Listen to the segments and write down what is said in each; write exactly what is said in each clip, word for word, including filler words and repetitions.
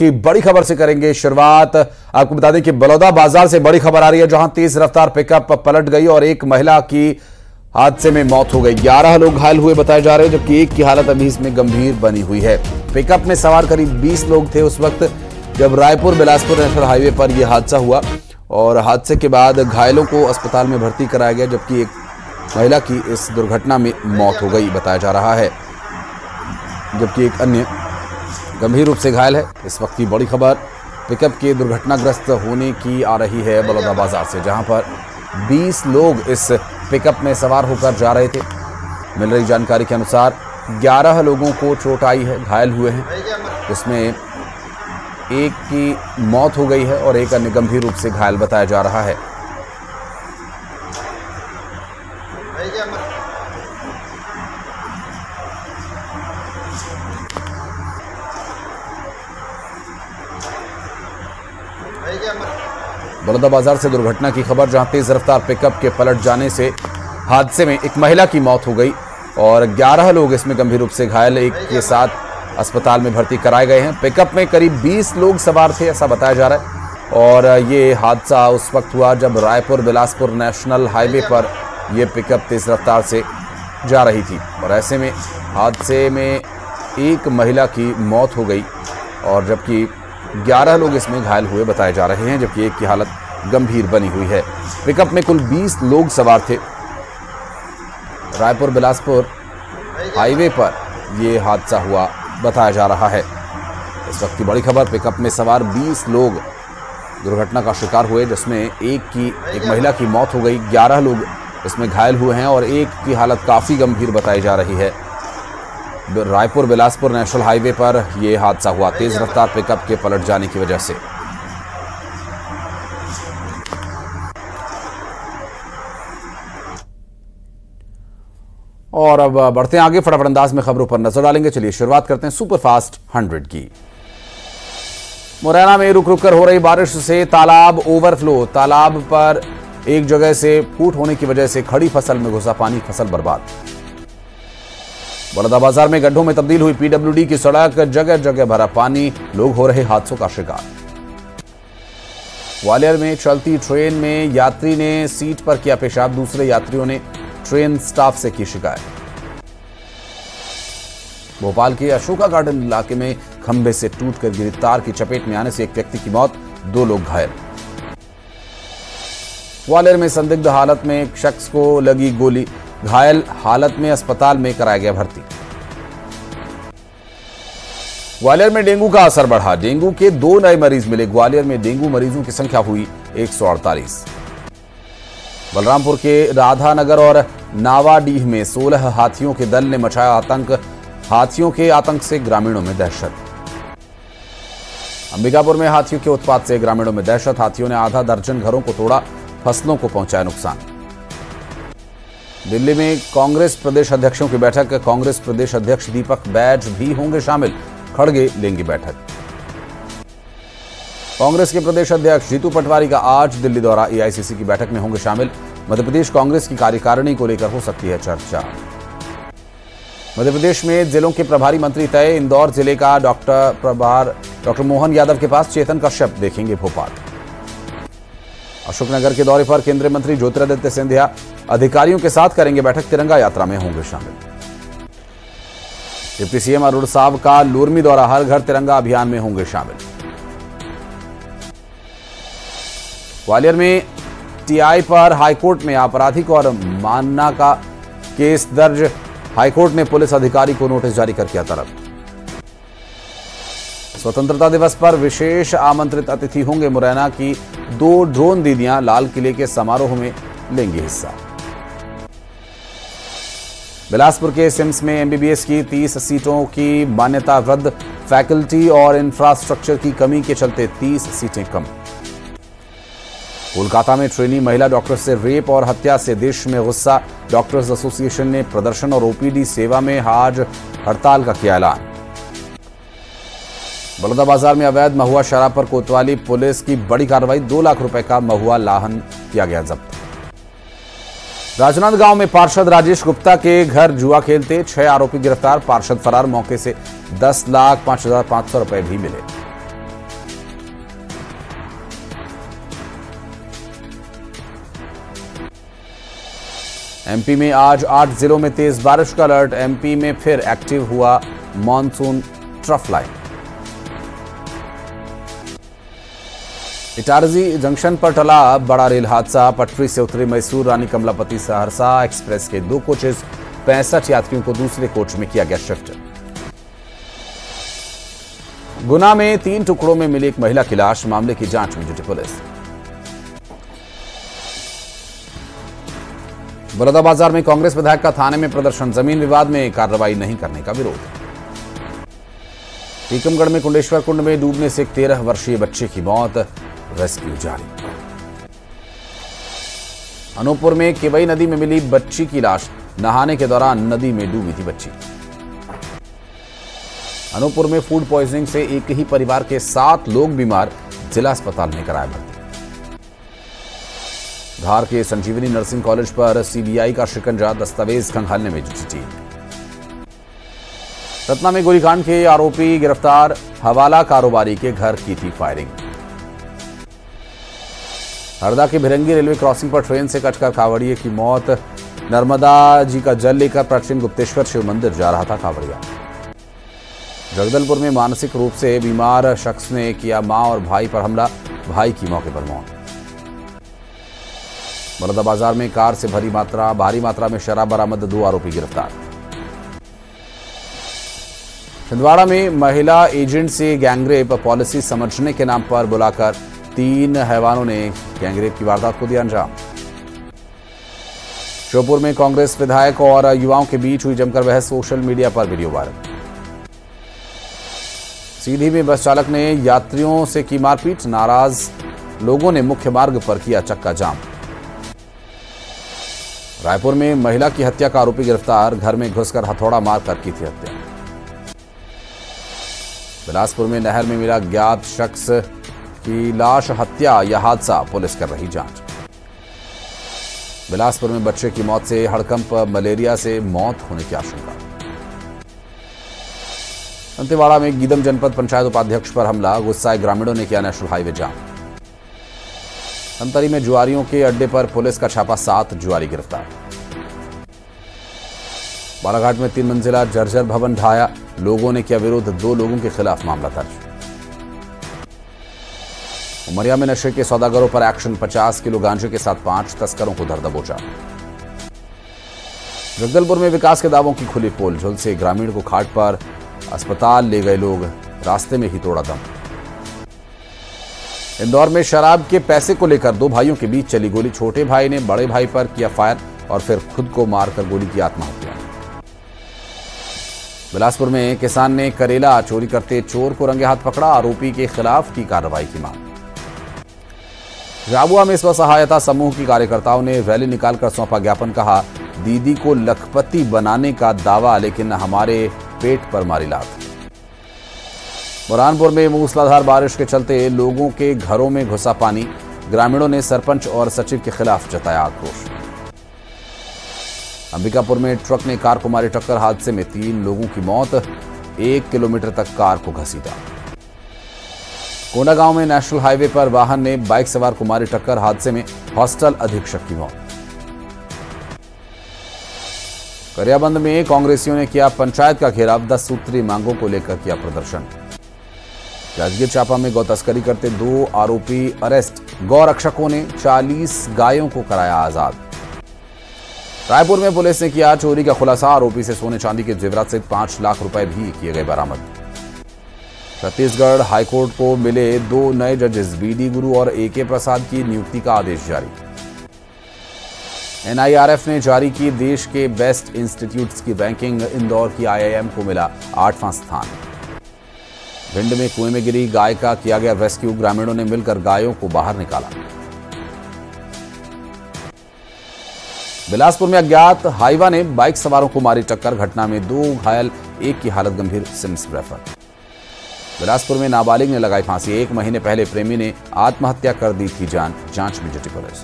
की बड़ी खबर से करेंगे शुरुआत। आपको बता दें कि बलौदा बाजार से बड़ी खबर आ रही है, जहां तेज रफ्तार पिकअप पलट गई और एक महिला की हादसे में मौत हो गई। ग्यारह लोग घायल हुए बताए जा रहे हैं, जबकि एक की हालत अभी इसमें गंभीर बनी हुई है। पिकअप में सवार करीब बीस लोग थे उस वक्त जब रायपुर बिलासपुर नेशनल हाईवे पर यह हादसा हुआ और हादसे के बाद घायलों को अस्पताल में भर्ती कराया गया, जबकि एक महिला की इस दुर्घटना में मौत हो गई बताया जा रहा है, जबकि एक अन्य गंभीर रूप से घायल है। इस वक्त की बड़ी खबर पिकअप के दुर्घटनाग्रस्त होने की आ रही है बलौदा बाजार से, जहां पर बीस लोग इस पिकअप में सवार होकर जा रहे थे। मिल रही जानकारी के अनुसार ग्यारह लोगों को चोट आई है, घायल हुए हैं। इसमें एक की मौत हो गई है और एक अन्य गंभीर रूप से घायल बताया जा रहा है। बलौदा बाजार से दुर्घटना की खबर, जहां तेज रफ्तार पिकअप के पलट जाने से हादसे में एक महिला की मौत हो गई और ग्यारह लोग इसमें गंभीर रूप से घायल, एक के साथ अस्पताल में भर्ती कराए गए हैं। पिकअप में करीब बीस लोग सवार थे ऐसा बताया जा रहा है और ये हादसा उस वक्त हुआ जब रायपुर बिलासपुर नेशनल हाईवे पर यह पिकअप तेज रफ्तार से जा रही थी और ऐसे में हादसे में एक महिला की मौत हो गई और जबकि ग्यारह लोग इसमें घायल हुए बताए जा रहे हैं, जबकि एक की हालत गंभीर बनी हुई है। पिकअप में कुल बीस लोग सवार थे। रायपुर बिलासपुर हाईवे पर यह हादसा हुआ बताया जा रहा है। इस वक्त की बड़ी खबर, पिकअप में सवार बीस लोग दुर्घटना का शिकार हुए, जिसमें एक की एक महिला की मौत हो गई, ग्यारह लोग इसमें घायल हुए हैं और एक की हालत काफ़ी गंभीर बताई जा रही है। रायपुर बिलासपुर नेशनल हाईवे पर यह हादसा हुआ तेज रफ्तार पिकअप के पलट जाने की वजह से। और अब बढ़ते हैं आगे, फटाफट अंदाज में खबरों पर नजर डालेंगे। चलिए शुरुआत करते हैं सुपरफास्ट हंड्रेड की। मुरैना में रुक रुक कर हो रही बारिश से तालाब ओवरफ्लो। तालाब पर एक जगह से फूट होने की वजह से खड़ी फसल में घुसा पानी, फसल बर्बाद। बलौदा बाजार में गड्ढों में तब्दील हुई पीडब्ल्यूडी की सड़क, जगह जगह भरा पानी, लोग हो रहे हादसों का शिकार। ग्वालियर में चलती ट्रेन में यात्री ने सीट पर किया पेशाब, दूसरे यात्रियों ने ट्रेन स्टाफ से की शिकायत। भोपाल के अशोका गार्डन इलाके में खंभे से टूटकर गिरी तार की चपेट में आने से एक व्यक्ति की मौत, दो लोग घायल। ग्वालियर में संदिग्ध हालत में एक शख्स को लगी गोली, घायल हालत में अस्पताल में कराया गया भर्ती। ग्वालियर में डेंगू का असर बढ़ा, डेंगू के दो नए मरीज मिले। ग्वालियर में डेंगू मरीजों की संख्या हुई एक सौ अड़तालीस। बलरामपुर के राधानगर और नावाडीह में सोलह हाथियों के दल ने मचाया आतंक, हाथियों के आतंक से ग्रामीणों में दहशत। अंबिकापुर में हाथियों के उत्पात से ग्रामीणों में दहशत, हाथियों ने आधा दर्जन घरों को तोड़ा, फसलों को पहुंचाया नुकसान। दिल्ली में कांग्रेस प्रदेश अध्यक्षों की बैठक, कांग्रेस प्रदेश अध्यक्ष दीपक बैज भी होंगे शामिल, खड़गे लेंगे बैठक। कांग्रेस के प्रदेश अध्यक्ष जीतू पटवारी का आज दिल्ली दौरा, एआईसीसी की बैठक में होंगे शामिल। मध्य प्रदेश कांग्रेस की कार्यकारिणी को लेकर हो सकती है चर्चा। मध्य प्रदेश में जिलों के प्रभारी मंत्री तय, इंदौर जिले का डॉक्टर प्रभार डॉक्टर मोहन यादव के पास, चेतन कश्यप देखेंगे भोपाल। अशोकनगर के दौरे पर केंद्रीय मंत्री ज्योतिरादित्य सिंधिया अधिकारियों के साथ करेंगे बैठक, तिरंगा यात्रा में होंगे शामिल। डिप्टी सीएम अरुण साव का लुरमी दौरा, हर घर तिरंगा अभियान में होंगे शामिल। ग्वालियर में टीआई पर हाईकोर्ट में आपराधिक और मानना का केस दर्ज, हाईकोर्ट ने पुलिस अधिकारी को नोटिस जारी कर किया तलब। स्वतंत्रता दिवस पर विशेष आमंत्रित अतिथि होंगे मुरैना की दो ड्रोन दीदियां, लाल किले के समारोह में लेंगी हिस्सा। बिलासपुर के सिम्स में एमबीबीएस की तीस सीटों की मान्यता रद्द, फैकल्टी और इंफ्रास्ट्रक्चर की कमी के चलते तीस सीटें कम। कोलकाता में ट्रेनी महिला डॉक्टर से रेप और हत्या से देश में गुस्सा, डॉक्टर्स एसोसिएशन ने प्रदर्शन और ओपीडी सेवा में आज हड़ताल का किया ऐलान। बलौदा बाजार में अवैध महुआ शराब पर कोतवाली, पुलिस की बड़ी कार्रवाई, दो लाख रुपए का महुआ लाहन किया गया जब्त। राजनांदगांव में पार्षद राजेश गुप्ता के घर जुआ खेलते छह आरोपी गिरफ्तार, पार्षद फरार, मौके से दस लाख पांच हजार पांच सौ रुपए भी मिले। एमपी में आज आठ जिलों में तेज बारिश का अलर्ट। एमपी में फिर एक्टिव हुआ monsoon trough line. Itarsi junction पर टला बड़ा रेल हादसा। पटरी से उतरे मैसूर रानी कमलापति सहरसा एक्सप्रेस के दो कोचेस, पैंसठ यात्रियों को दूसरे कोच में किया गया शिफ्ट। गुना में तीन टुकड़ों में मिली एक महिला की लाश, मामले की जांच में जुटी पुलिस। बलौदाबाजार में कांग्रेस विधायक का थाने में प्रदर्शन। जमीन विवाद में कार्रवाई नहीं करने का विरोध। टीकमगढ़ में कुंडेश्वर कुंड में डूबने से एक तेरह वर्षीय बच्चे की मौत, रेस्क्यू जारी। अनूपपुर में केवई नदी में मिली बच्ची की लाश, नहाने के दौरान नदी में डूबी थी बच्ची। अनूपपुर में फूड पॉइजनिंग से एक ही परिवार के सात लोग बीमार, जिला अस्पताल में कराया भर्ती। धार के संजीवनी नर्सिंग कॉलेज पर सीबीआई का शिकंजा, दस्तावेज खंगालने में जुटी टीम। सतना में गोलीकांड के आरोपी गिरफ्तार, हवाला कारोबारी के घर की थी फायरिंग। हरदा के भिरंगी रेलवे क्रॉसिंग पर ट्रेन से कटकर कांवड़िए की मौत। नर्मदा जी का जल लेकर प्राचीन गुप्तेश्वर शिव मंदिर जा रहा था कांवड़िया। जगदलपुर में मानसिक रूप से बीमार शख्स ने किया मां और भाई पर हमला, भाई की मौके पर मौत। बलौदाबाजार में कार से भरी मात्रा भारी मात्रा में शराब बरामद, दो आरोपी गिरफ्तार। छिंदवाड़ा में महिला एजेंट से गैंगरेप, पॉलिसी समझने के नाम पर बुलाकर तीन हैवानों ने गैंगरेप की वारदात को दिया अंजाम। श्योपुर में कांग्रेस विधायक और युवाओं के बीच हुई जमकर बहस, सोशल मीडिया पर वीडियो वायरल। सीधी में बस चालक ने यात्रियों से की मारपीट, नाराज लोगों ने मुख्य मार्ग पर किया चक्का जाम। रायपुर में महिला की हत्या का आरोपी गिरफ्तार, घर में घुसकर हथौड़ा मारकर की थी हत्या। बिलासपुर में नहर में मिला ज्ञात शख्स की लाश, हत्या या हादसा, पुलिस कर रही जांच। बिलासपुर में बच्चे की मौत से हड़कंप, मलेरिया से मौत होने की आशंका। दंतेवाड़ा में गीदम जनपद पंचायत उपाध्यक्ष पर हमला, गुस्साए ग्रामीणों ने किया नेशनल हाईवे जाम। धमतरी में जुआरियों के अड्डे पर पुलिस का छापा, सात जुआरी गिरफ्तार। बालाघाट में तीन मंजिला जर्जर भवन ढाया, लोगों ने किया विरोध, दो लोगों के खिलाफ मामला दर्ज। उमरिया में नशे के सौदागरों पर एक्शन, पचास किलो गांजे के साथ पांच तस्करों को धर दबोचा। जगदलपुर में विकास के दावों की खुली पोल, झुलसे ग्रामीण को खाट पर अस्पताल ले गए लोग, रास्ते में ही तोड़ा दम। इंदौर में शराब के पैसे को लेकर दो भाइयों के बीच चली गोली, छोटे भाई ने बड़े भाई पर किया फायर और फिर खुद को मारकर गोली की आत्महत्या। बिलासपुर में किसान ने करेला चोरी करते चोर को रंगे हाथ पकड़ा, आरोपी के खिलाफ की कार्रवाई की मांग। झाबुआ में स्व सहायता समूह की कार्यकर्ताओं ने रैली निकालकर सौंपा ज्ञापन, कहा दीदी को लखपति बनाने का दावा, लेकिन हमारे पेट पर मारी लात। बुरहानपुर में मूसलाधार बारिश के चलते लोगों के घरों में घुसा पानी, ग्रामीणों ने सरपंच और सचिव के खिलाफ जताया आक्रोश। अंबिकापुर में ट्रक ने कार को मारी टक्कर, हादसे में तीन लोगों की मौत, एक किलोमीटर तक कार को घसीटा। कोंडागांव में नेशनल हाईवे पर वाहन ने बाइक सवार को मारी टक्कर, हादसे में हॉस्टल अधीक्षक की मौत। गरियाबंद में कांग्रेसियों ने किया पंचायत का घेराव, दस सूत्री मांगों को लेकर किया प्रदर्शन। जांजगीर चांपा में गौ तस्करी करते दो आरोपी अरेस्ट, गौ रक्षकों ने चालीस गायों को कराया आजाद। रायपुर में पुलिस ने किया चोरी का खुलासा, आरोपी से सोने चांदी के जेवरात सहित पांच लाख रुपए भी किए गए बरामद। छत्तीसगढ़ हाईकोर्ट को मिले दो नए जजेस, बी डी गुरु और ए के प्रसाद की नियुक्ति का आदेश जारी। एन आई आर एफ ने जारी की देश के बेस्ट इंस्टीट्यूट्स की रैंकिंग, इंदौर की आई आई एम को मिला आठवां स्थान। भिंड में कुएं में गिरी गाय का किया गया रेस्क्यू, ग्रामीणों ने मिलकर गायों को बाहर निकाला। बिलासपुर में अज्ञात हाइवा ने बाइक सवारों को मारी टक्कर, घटना में दो घायल, एक की हालत गंभीर, सिम्स रेफर। बिलासपुर में नाबालिग ने लगाई फांसी, एक महीने पहले प्रेमी ने आत्महत्या कर दी थी जान, जांच में जुटी पुलिस।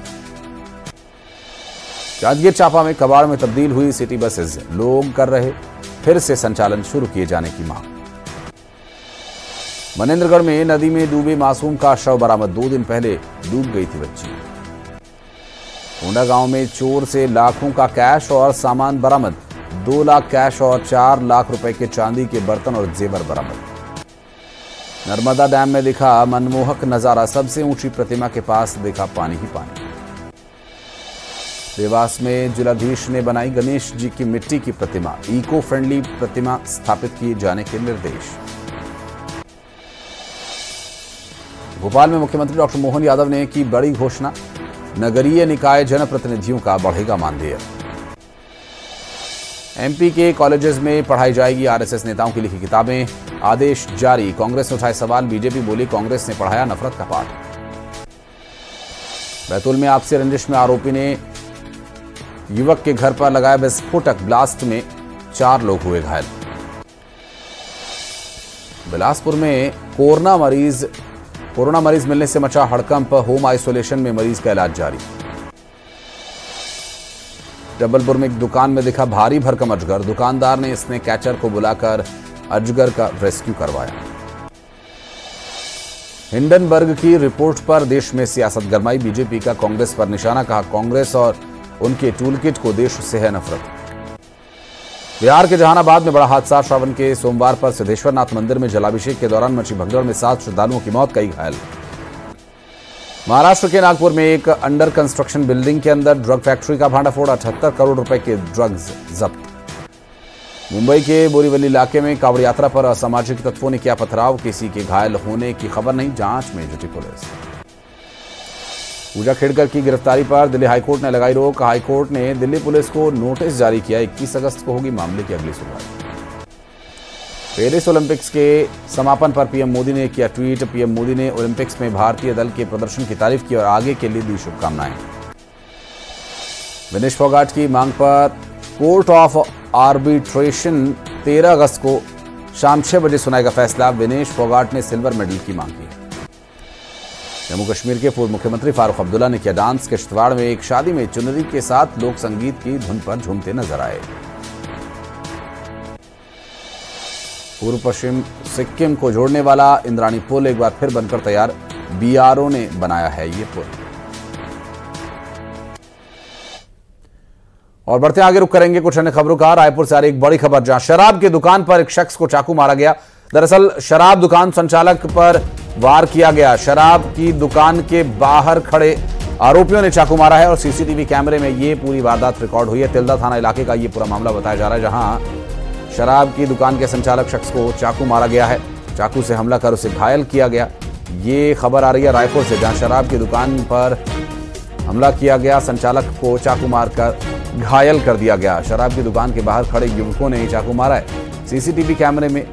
जांजगीर चांपा में कबाड़ में तब्दील हुई सिटी बसेस, लोग कर रहे फिर से संचालन शुरू किए जाने की मांग। मनेंद्रगढ़ में नदी में डूबे मासूम का शव बरामद, दो दिन पहले डूब गई थी बच्ची। होंडा गांव में चोर से लाखों का कैश और सामान बरामद। दो लाख कैश और चार लाख रुपए के चांदी के बर्तन और जेवर बरामद। नर्मदा डैम में दिखा मनमोहक नजारा। सबसे ऊंची प्रतिमा के पास देखा पानी ही पानी। देवास में जिलाधीश ने बनाई गणेश जी की मिट्टी की प्रतिमा। इको फ्रेंडली प्रतिमा स्थापित किए जाने के निर्देश। भोपाल में मुख्यमंत्री डॉक्टर मोहन यादव ने की बड़ी घोषणा। नगरीय निकाय जनप्रतिनिधियों का बढ़ेगा मानदेय। एमपी के कॉलेजेस में पढ़ाई जाएगी आरएसएस नेताओं की लिखी किताबें। आदेश जारी। कांग्रेस ने उठाए सवाल। बीजेपी बोली कांग्रेस ने पढ़ाया नफरत का पाठ। बैतूल में आपसी रंजिश में आरोपी ने युवक के घर पर लगाया विस्फोटक। ब्लास्ट में चार लोग हुए घायल। बिलासपुर में कोरोना मरीज कोरोना मरीज मिलने से मचा हड़कंप। होम आइसोलेशन में मरीज का इलाज जारी। जबलपुर में एक दुकान में दिखा भारी भरकम अजगर। दुकानदार ने स्नेक कैचर को बुलाकर अजगर का रेस्क्यू करवाया। हिंडनबर्ग की रिपोर्ट पर देश में सियासत गरमाई। बीजेपी का कांग्रेस पर निशाना। कहा कांग्रेस और उनके टूलकिट को देश से है नफरत। बिहार के जहानाबाद में बड़ा हादसा। श्रावण के सोमवार पर सिद्धेश्वरनाथ मंदिर में जलाभिषेक के दौरान मची भगदड़ में सात श्रद्धालुओं की मौत, कई घायल। महाराष्ट्र के नागपुर में एक अंडर कंस्ट्रक्शन बिल्डिंग के अंदर ड्रग फैक्ट्री का भांडाफोड़। अठहत्तर करोड़ रुपए के ड्रग्स जब्त। मुंबई के बोरीवली इलाके में कांवड़ यात्रा पर असामाजिक तत्वों ने किया पथराव। किसी के घायल होने की खबर नहीं। जांच में जुटी पुलिस। पूजा खेड़कर की गिरफ्तारी पर दिल्ली हाईकोर्ट ने लगाई रोक। हाईकोर्ट ने दिल्ली पुलिस को नोटिस जारी किया। इक्कीस अगस्त को होगी मामले की अगली सुनवाई। पेरिस ओलंपिक्स के समापन पर पीएम मोदी ने किया ट्वीट। पीएम मोदी ने ओलंपिक्स में भारतीय दल के प्रदर्शन की तारीफ की और आगे के लिए दी शुभकामनाएं। विनेश फोगाट की मांग पर कोर्ट ऑफ आर्बिट्रेशन तेरह अगस्त को शाम छह बजे सुनाएगा फैसला। विनेश फोगाट ने सिल्वर मेडल की मांग की। जम्मू कश्मीर के पूर्व मुख्यमंत्री फारूक अब्दुल्ला ने किया डांस। किश्तवाड़ में एक शादी में चुनरी के साथ लोक संगीत की धुन पर झूमते नजर आए। पूर्व पश्चिम सिक्किम को जोड़ने वाला इंद्राणी पुल एक बार फिर बनकर तैयार। बीआरओ ने बनाया है ये पुल। और बढ़ते आगे रुक करेंगे कुछ अन्य खबरों का। रायपुर से आ रही एक बड़ी खबर, जहां शराब की दुकान पर एक शख्स को चाकू मारा गया। दरअसल शराब दुकान संचालक पर वार किया गया। शराब की दुकान के बाहर खड़े आरोपियों ने चाकू मारा है और सीसीटीवी कैमरे में ये पूरी वारदात रिकॉर्ड हुई है। तिल्दा थाना इलाके का ये पूरा मामला बताया जा रहा है, जहां शराब की दुकान के संचालक शख्स को चाकू मारा गया है। चाकू से हमला कर उसे घायल किया गया। ये खबर आ रही है रायपुर से, जहां शराब की दुकान पर हमला किया गया। संचालक को चाकू मारकर घायल कर दिया गया। शराब की दुकान के बाहर खड़े युवकों ने चाकू मारा है। सीसीटीवी कैमरे में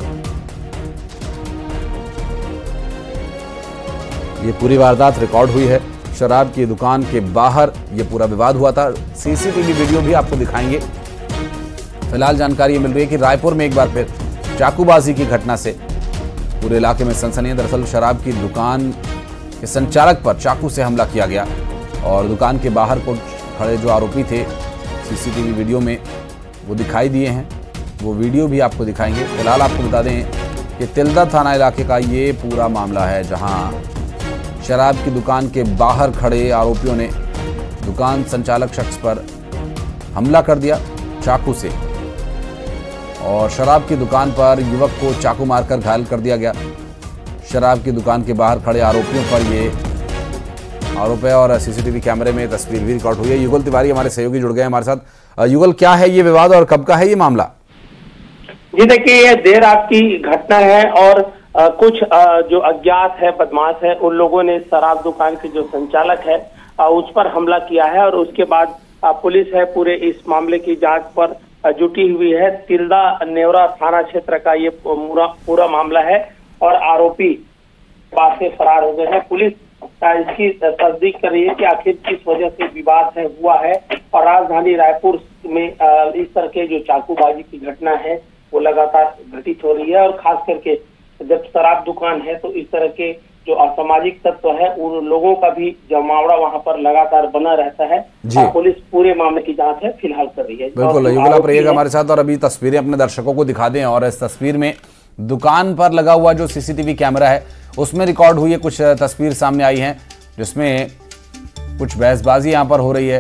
ये पूरी वारदात रिकॉर्ड हुई है। शराब की दुकान के बाहर ये पूरा विवाद हुआ था। सीसीटीवी वीडियो भी आपको दिखाएंगे। फिलहाल जानकारी मिल रही है कि रायपुर में एक बार फिर चाकूबाजी की घटना से पूरे इलाके में सनसनी है। दरअसल शराब की दुकान के संचालक पर चाकू से हमला किया गया और दुकान के बाहर को खड़े जो आरोपी थे, सीसीटीवी वीडियो में वो दिखाई दिए हैं। वो वीडियो भी आपको दिखाएंगे। फिलहाल आपको बता दें कि तिल्दा थाना इलाके का ये पूरा मामला है, जहां शराब की दुकान के बाहर खड़े आरोपियों ने दुकान संचालक शख्स पर हमला कर दिया चाकू से और शराब की दुकान पर युवक को चाकू मारकर घायल कर दिया गया। शराब की दुकान के बाहर खड़े आरोपियों पर ये आरोप है और सीसीटीवी कैमरे में तस्वीर भी रिकॉर्ड हुई है। युगल तिवारी हमारे सहयोगी जुड़ गए हमारे साथ। युगल, क्या है ये विवाद और कब का है ये मामला? जी देखिए, ये देर रात की घटना है और आ, कुछ आ, जो अज्ञात है, बदमाश है, उन लोगों ने शराब दुकान के जो संचालक है आ, उस पर हमला किया है और उसके बाद आ, पुलिस है पूरे इस मामले की जांच पर आ, जुटी हुई है। तिल्दा नेवरा थाना क्षेत्र का ये पूरा पूरा मामला है और आरोपी बाद से फरार हो गए हैं। पुलिस इसकी तस्दीक कर रही है कि आखिर किस वजह से विवाद है हुआ है और राजधानी रायपुर में इस तरह के जो चाकूबाजी की घटना है वो लगातार घटित हो रही है और खास करके जब शराब दुकान है तो इस तरह के जो असामाजिक तत्व है उन लोगों का भी जमावड़ा वहां पर लगातार बना रहता है। पुलिस पूरे मामले की जांच है फिलहाल कर रही है। बिल्कुल, युगल आप रहिएगा हमारे साथ और अभी तस्वीरें अपने दर्शकों को दिखा दें। और इस तस्वीर में दुकान पर लगा हुआ जो सीसीटीवी कैमरा है उसमें रिकॉर्ड हुई है कुछ तस्वीर सामने आई है, जिसमें कुछ बहसबाजी यहाँ पर हो रही है।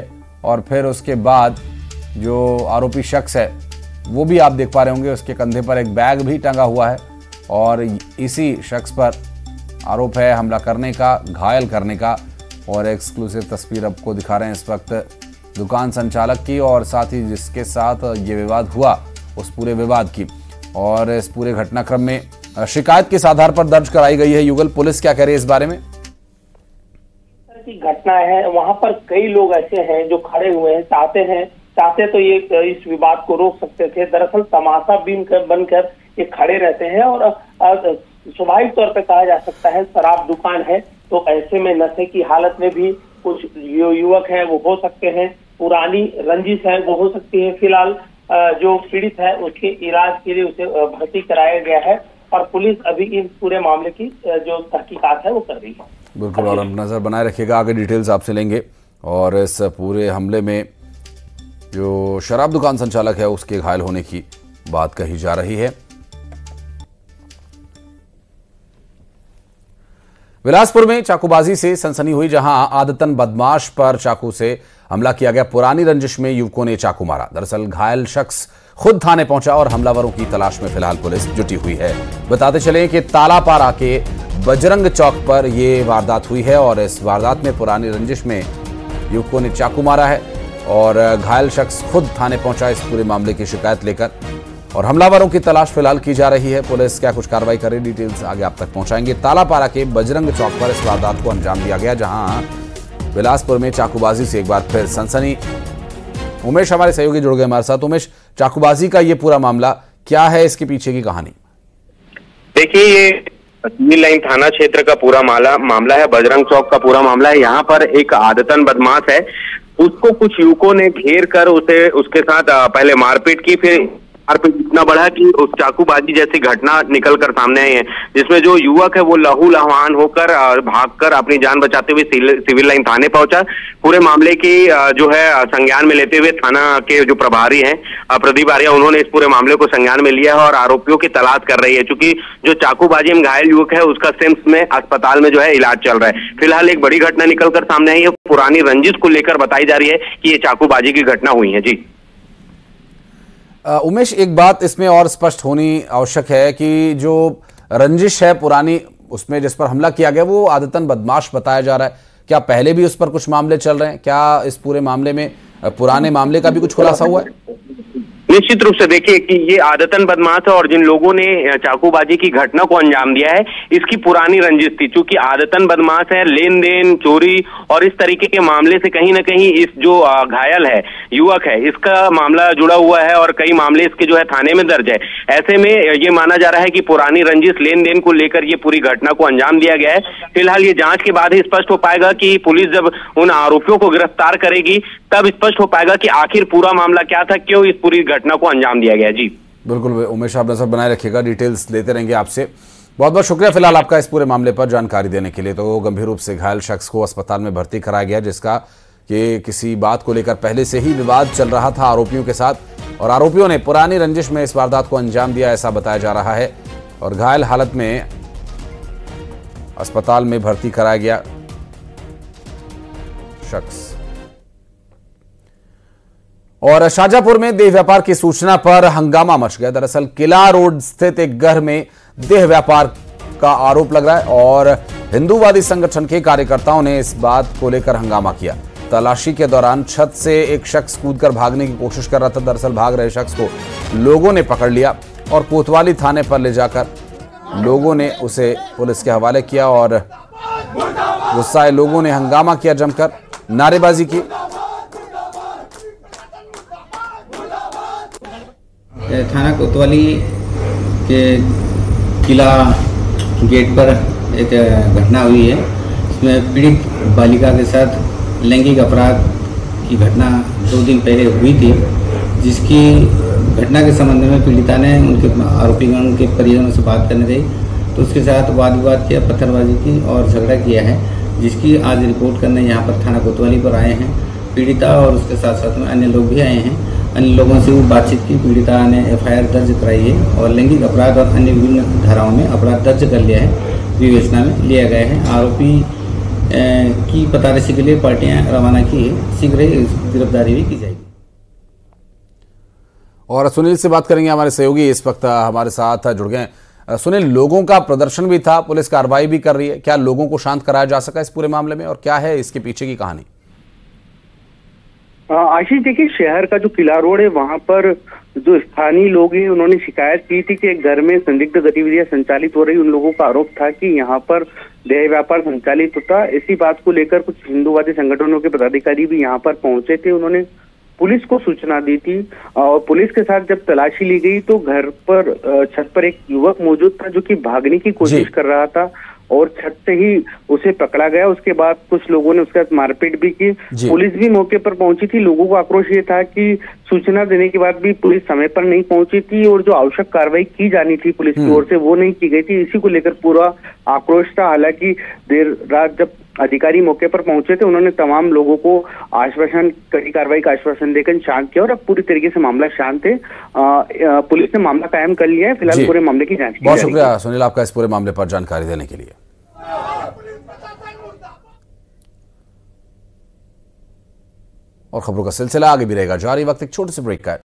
और फिर उसके बाद जो आरोपी शख्स है वो भी आप देख पा रहे होंगे, उसके कंधे पर एक बैग भी टंगा हुआ है और इसी शख्स पर आरोप है हमला करने का, घायल करने का। और एक्सक्लूसिव तस्वीर आपको दिखा रहे हैं इस वक्त दुकान संचालक की और साथ ही जिसके साथ ये विवाद हुआ उस पूरे विवाद की। और इस पूरे घटनाक्रम में शिकायत किस आधार पर दर्ज कराई गई है, युगल पुलिस क्या कह रही है इस बारे में? की घटना है, वहां पर कई लोग ऐसे हैं जो खड़े हुए हैं, चाहते हैं चाहते तो ये इस विवाद को रोक सकते थे। दरअसल तमाशा बीन कर बनकर ये खड़े रहते हैं और स्वाभाविक तौर पे कहा जा सकता है शराब दुकान है, तो ऐसे में नशे की हालत में भी कुछ जो युवक हैं वो हो सकते हैं, पुरानी रंजिश है वो हो सकती है। फिलहाल जो पीड़ित है उसके इलाज के लिए उसे भर्ती कराया गया है और पुलिस अभी इस पूरे मामले की जो तहकीकात है वो कर रही है। बिल्कुल, और हम नजर बनाए रखिएगा, आगे डिटेल्स आपसे लेंगे। और इस पूरे हमले में जो शराब दुकान संचालक है उसके घायल होने की बात कही जा रही है। बिलासपुर में चाकूबाजी से सनसनी हुई, जहां आदतन बदमाश पर चाकू से हमला किया गया। पुरानी रंजिश में युवकों ने चाकू मारा। दरअसल घायल शख्स खुद थाने पहुंचा और हमलावरों की तलाश में फिलहाल पुलिस जुटी हुई है। बताते चले कि तालापारा के बजरंग चौक पर यह वारदात हुई है और इस वारदात में पुरानी रंजिश में युवकों ने चाकू मारा है और घायल शख्स खुद थाने पहुंचा इस पूरे मामले की शिकायत लेकर और हमलावरों की तलाश फिलहाल की जा रही है। पुलिस क्या कुछ कार्रवाई कर रही, डिटेल्स आगे आप तक पहुंचाएंगे। तालापारा के बजरंग चौक पर इस वारदात को अंजाम दिया गया, जहां बिलासपुर में चाकूबाजी से एक बार फिर सनसनी। उमेश हमारे सहयोगी जुड़ गए हमारे साथ। उमेश, चाकूबाजी का ये पूरा मामला क्या है, इसके पीछे की कहानी? देखिए, ये सिविल लाइन थाना क्षेत्र का पूरा मामला मामला है, बजरंग चौक का पूरा मामला है। यहाँ पर एक आदतन बदमाश है, उसको कुछ युवकों ने घेर कर उसे उसके साथ पहले मारपीट की, फिर मारपीट इतना बढ़ा कि उस चाकूबाजी जैसी घटना निकल कर सामने आई है, जिसमें जो युवक है वो लहू लहान होकर भागकर अपनी जान बचाते हुए सिविल लाइन थाने पहुंचा। पूरे मामले की जो है संज्ञान में लेते हुए थाना के जो प्रभारी हैं प्रदीप आर्या, उन्होंने इस पूरे मामले को संज्ञान में लिया है और आरोपियों की तलाश कर रही है। चूंकि जो चाकूबाजी में घायल युवक है उसका सिम्स में अस्पताल में जो है इलाज चल रहा है। फिलहाल एक बड़ी घटना निकल कर सामने आई है, पुरानी रंजिश को लेकर बताई जा रही है कि ये चाकूबाजी की घटना हुई है। जी उमेश, एक बात इसमें और स्पष्ट होनी आवश्यक है कि जो रंजिश है पुरानी, उसमें जिस पर हमला किया गया वो आदतन बदमाश बताया जा रहा है। क्या पहले भी उस पर कुछ मामले चल रहे हैं? क्या इस पूरे मामले में पुराने मामले का भी कुछ खुलासा हुआ है? निश्चित रूप से देखिए कि ये आदतन बदमाश है और जिन लोगों ने चाकूबाजी की घटना को अंजाम दिया है इसकी पुरानी रंजिश थी। चूंकि आदतन बदमाश है, लेन देन, चोरी और इस तरीके के मामले से कहीं ना कहीं इस जो घायल है युवक है इसका मामला जुड़ा हुआ है और कई मामले इसके जो है थाने में दर्ज है। ऐसे में ये माना जा रहा है कि पुरानी रंजिश लेन देन को लेकर ये पूरी घटना को अंजाम दिया गया है। फिलहाल ये जांच के बाद ही स्पष्ट हो पाएगा कि पुलिस जब उन आरोपियों को गिरफ्तार करेगी तब स्पष्ट हो पाएगा कि आखिर पूरा मामला क्या था, क्यों इस पूरी घटना को अंजाम दिया गया। जी बिल्कुल उमेश, आप नजर बनाए रखिएगा, डिटेल्स लेते रहेंगे आपसे। बहुत बहुत शुक्रिया फिलहाल आपका इस पूरे मामले पर जानकारी देने के लिए। तो गंभीर रूप से घायल शख्स को अस्पताल में भर्ती कराया गया, जिसका कि किसी बात को लेकर पहले से ही विवाद चल रहा था आरोपियों के साथ और आरोपियों ने पुरानी रंजिश में इस वारदात को अंजाम दिया, ऐसा बताया जा रहा है। और घायल हालत में अस्पताल में भर्ती कराया गया शख्स। और शाहजहांपुर में देह व्यापार की सूचना पर हंगामा मच गया। दरअसल किला रोड स्थित एक घर में देह व्यापार का आरोप लग रहा है और हिंदूवादी संगठन के कार्यकर्ताओं ने इस बात को लेकर हंगामा किया। तलाशी के दौरान छत से एक शख्स कूदकर भागने की कोशिश कर रहा था। दरअसल भाग रहे शख्स को लोगों ने पकड़ लिया और कोतवाली थाने पर ले जाकर लोगों ने उसे पुलिस के हवाले किया और गुस्साए लोगों ने हंगामा किया, जमकर नारेबाजी की। थाना कोतवाली के किला गेट पर एक घटना हुई है। इसमें पीड़ित बालिका के साथ लैंगिक अपराध की घटना दो दिन पहले हुई थी, जिसकी घटना के संबंध में पीड़िता ने उनके आरोपीगण के परिजनों से बात करने दी तो उसके साथ वाद विवाद किया, पत्थरबाजी की और झगड़ा किया है, जिसकी आज रिपोर्ट करने यहाँ पर थाना कोतवाली पर आए हैं पीड़िता और उसके साथ साथ में अन्य लोग भी आए हैं। अन्य लोगों से भी बातचीत की। पीड़िता ने एफ आई आर दर्ज कराई है और लैंगिक अपराध और अन्य विभिन्न धाराओं में अपराध दर्ज कर लिया है, विवेचना में लिया गया है। आरोपी की पतारसी के लिए पार्टियां रवाना की है। शीघ्र ही गिरफ्तारी भी की जाएगी। और सुनील से बात करेंगे, हमारे सहयोगी इस वक्त हमारे साथ जुड़ गए। सुनील, लोगों का प्रदर्शन भी था, पुलिस कार्रवाई भी कर रही है, क्या लोगों को शांत कराया जा सका इस पूरे मामले में और क्या है इसके पीछे की कहानी? आशीष, देखिए, शहर का जो किला रोड है वहां पर जो स्थानीय लोग हैं उन्होंने शिकायत की थी कि एक घर में संदिग्ध गतिविधियां संचालित हो रही। उन लोगों का आरोप था कि यहाँ पर देह व्यापार संचालित होता। इसी बात को लेकर कुछ हिंदूवादी संगठनों के पदाधिकारी भी यहाँ पर पहुंचे थे। उन्होंने पुलिस को सूचना दी थी और पुलिस के साथ जब तलाशी ली गई तो घर पर छत पर एक युवक मौजूद था जो कि भागने की कोशिश कर रहा था और छत से ही उसे पकड़ा गया। उसके बाद कुछ लोगों ने उसके साथ मारपीट भी की। पुलिस भी मौके पर पहुंची थी। लोगों को आक्रोश ये था कि सूचना देने के बाद भी पुलिस समय पर नहीं पहुंची थी और जो आवश्यक कार्रवाई की जानी थी पुलिस की ओर से वो नहीं की गई थी। इसी को लेकर पूरा आक्रोश था। हालांकि देर रात जब अधिकारी मौके पर पहुंचे थे उन्होंने तमाम लोगों को आश्वासन, कड़ी कार्रवाई का आश्वासन देकर शांत किया और अब पूरी तरीके से मामला शांत है। पुलिस ने मामला कायम कर लिया है। फिलहाल पूरे मामले की जांच की। बहुत शुक्रिया सुनील आपका इस पूरे मामले पर जानकारी देने के लिए। और खबरों का सिलसिला आगे भी रहेगा जारी। वक्त एक छोटे से ब्रेक का है।